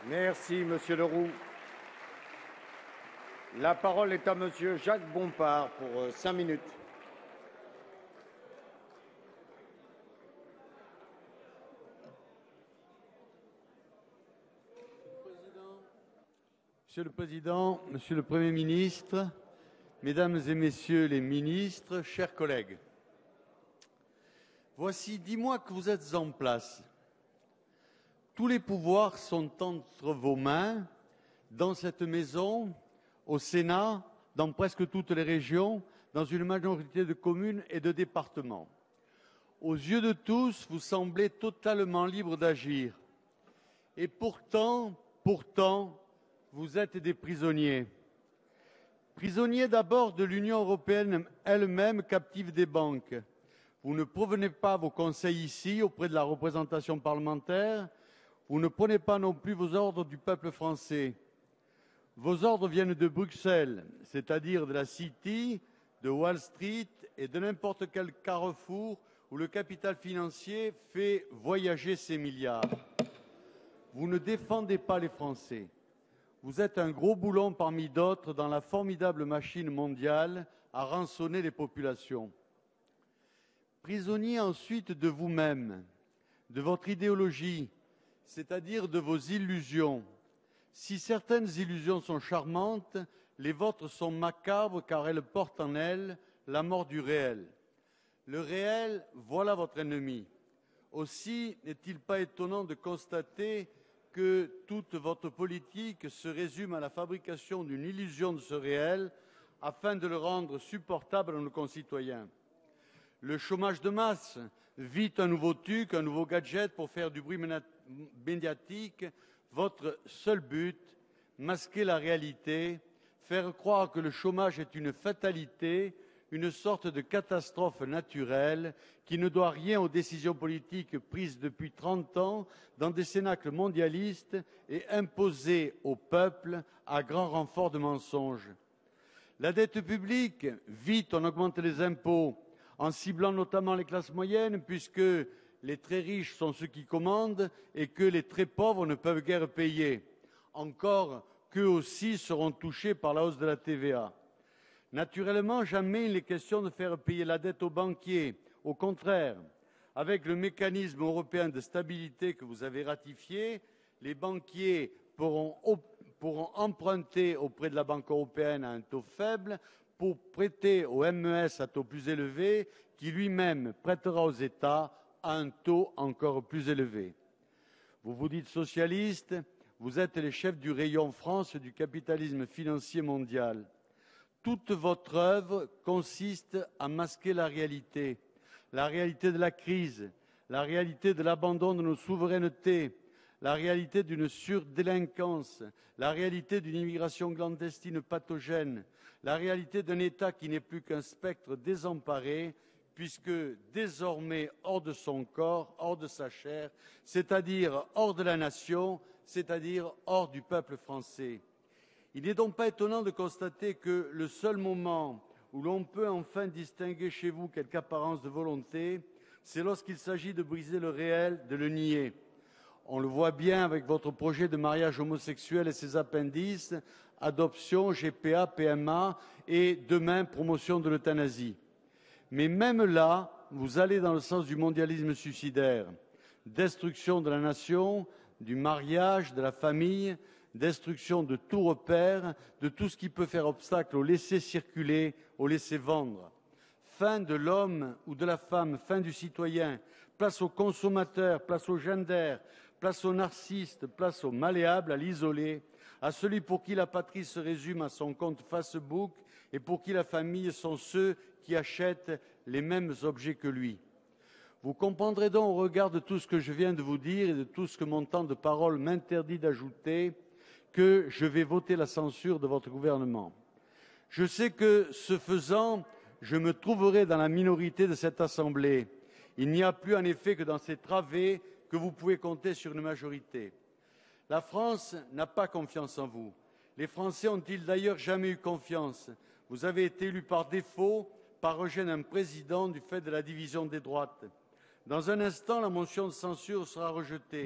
Merci, Monsieur Leroux. La parole est à Monsieur Jacques Bompard pour 5 minutes. Monsieur le Président, Monsieur le Premier ministre, Mesdames et Messieurs les ministres, chers collègues, voici 10 mois que vous êtes en place. Tous les pouvoirs sont entre vos mains, dans cette maison, au Sénat, dans presque toutes les régions, dans une majorité de communes et de départements. Aux yeux de tous, vous semblez totalement libre d'agir. Et pourtant, vous êtes des prisonniers. Prisonniers d'abord de l'Union européenne elle-même, captive des banques. Vous ne provenez pas vos conseils ici, auprès de la représentation parlementaire. Vous ne prenez pas non plus vos ordres du peuple français. Vos ordres viennent de Bruxelles, c'est-à-dire de la City, de Wall Street et de n'importe quel carrefour où le capital financier fait voyager ses milliards. Vous ne défendez pas les Français. Vous êtes un gros boulon parmi d'autres dans la formidable machine mondiale à rançonner les populations. Prisonnier ensuite de vous-même, de votre idéologie, c'est-à-dire de vos illusions. Si certaines illusions sont charmantes, les vôtres sont macabres car elles portent en elles la mort du réel. Le réel, voilà votre ennemi. Aussi, n'est-il pas étonnant de constater que toute votre politique se résume à la fabrication d'une illusion de ce réel afin de le rendre supportable à nos concitoyens. Le chômage de masse, vite un nouveau truc, un nouveau gadget pour faire du bruit médiatique. Votre seul but, masquer la réalité, faire croire que le chômage est une fatalité, une sorte de catastrophe naturelle qui ne doit rien aux décisions politiques prises depuis 30 ans dans des cénacles mondialistes et imposées au peuple à grand renfort de mensonges. La dette publique, vite on augmente les impôts en ciblant notamment les classes moyennes puisque les très riches sont ceux qui commandent et que les très pauvres ne peuvent guère payer. Encore qu'eux aussi seront touchés par la hausse de la TVA. Naturellement, jamais il n'est question de faire payer la dette aux banquiers. Au contraire, avec le mécanisme européen de stabilité que vous avez ratifié, les banquiers pourront emprunter auprès de la Banque européenne à un taux faible pour prêter au MES à taux plus élevé, qui lui-même prêtera aux États à un taux encore plus élevé. Vous vous dites socialiste, vous êtes les chefs du rayon France du capitalisme financier mondial. Toute votre œuvre consiste à masquer la réalité de la crise, la réalité de l'abandon de nos souverainetés, la réalité d'une surdélinquance, la réalité d'une immigration clandestine pathogène, la réalité d'un État qui n'est plus qu'un spectre désemparé, puisque désormais hors de son corps, hors de sa chair, c'est-à-dire hors de la nation, c'est-à-dire hors du peuple français. Il n'est donc pas étonnant de constater que le seul moment où l'on peut enfin distinguer chez vous quelque apparence de volonté, c'est lorsqu'il s'agit de briser le réel, de le nier. On le voit bien avec votre projet de mariage homosexuel et ses appendices, adoption, GPA, PMA et demain promotion de l'euthanasie. Mais même là, vous allez dans le sens du mondialisme suicidaire, destruction de la nation, du mariage, de la famille, destruction de tout repère, de tout ce qui peut faire obstacle au laisser circuler, au laisser vendre. Fin de l'homme ou de la femme, fin du citoyen, place au consommateur, place au gender, place au narcisse, place au malléable, à l'isolé, à celui pour qui la patrie se résume à son compte Facebook et pour qui la famille sont ceux qui achètent les mêmes objets que lui. Vous comprendrez donc au regard de tout ce que je viens de vous dire et de tout ce que mon temps de parole m'interdit d'ajouter que je vais voter la censure de votre gouvernement. Je sais que, ce faisant, je me trouverai dans la minorité de cette Assemblée. Il n'y a plus en effet que dans ces travées que vous pouvez compter sur une majorité. La France n'a pas confiance en vous. Les Français ont-ils d'ailleurs jamais eu confiance? Vous avez été élu par défaut, par rejet d'un président du fait de la division des droites. Dans un instant, la motion de censure sera rejetée.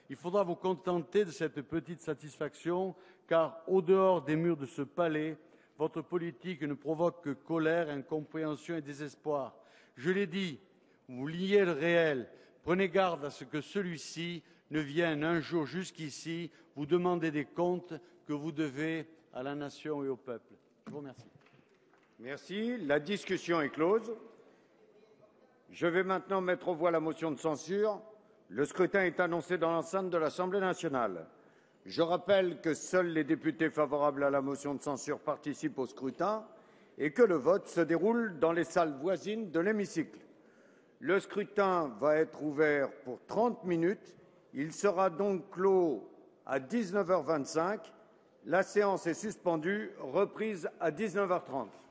Il faudra vous contenter de cette petite satisfaction, car au dehors des murs de ce palais, votre politique ne provoque que colère, incompréhension et désespoir. Je l'ai dit, vous liez le réel. Prenez garde à ce que celui-ci ne vienne un jour jusqu'ici vous demander des comptes que vous devez à la nation et au peuple. Je vous remercie. Merci. La discussion est close. Je vais maintenant mettre aux voix la motion de censure. Le scrutin est annoncé dans l'enceinte de l'Assemblée nationale. Je rappelle que seuls les députés favorables à la motion de censure participent au scrutin et que le vote se déroule dans les salles voisines de l'hémicycle. Le scrutin va être ouvert pour 30 minutes. Il sera donc clos à 19h25. La séance est suspendue, reprise à 19h30.